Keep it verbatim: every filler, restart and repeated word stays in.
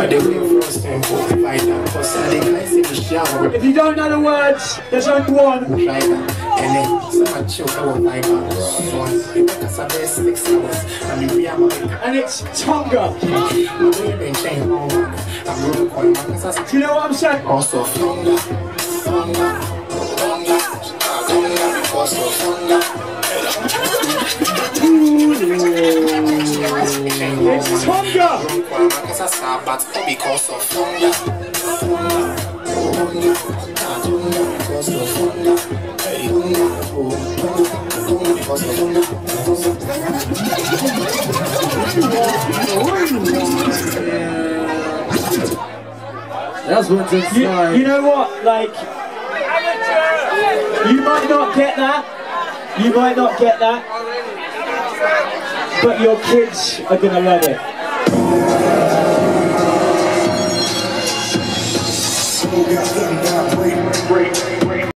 If you don't know the words, there's only one. And it's Tonga. Do you know what I'm saying? Also, Tonga. It's Tonga. That's what's inside. You, you know what? Like, you might not get that. You might not get that. But your kids are gonna love it. Break, break.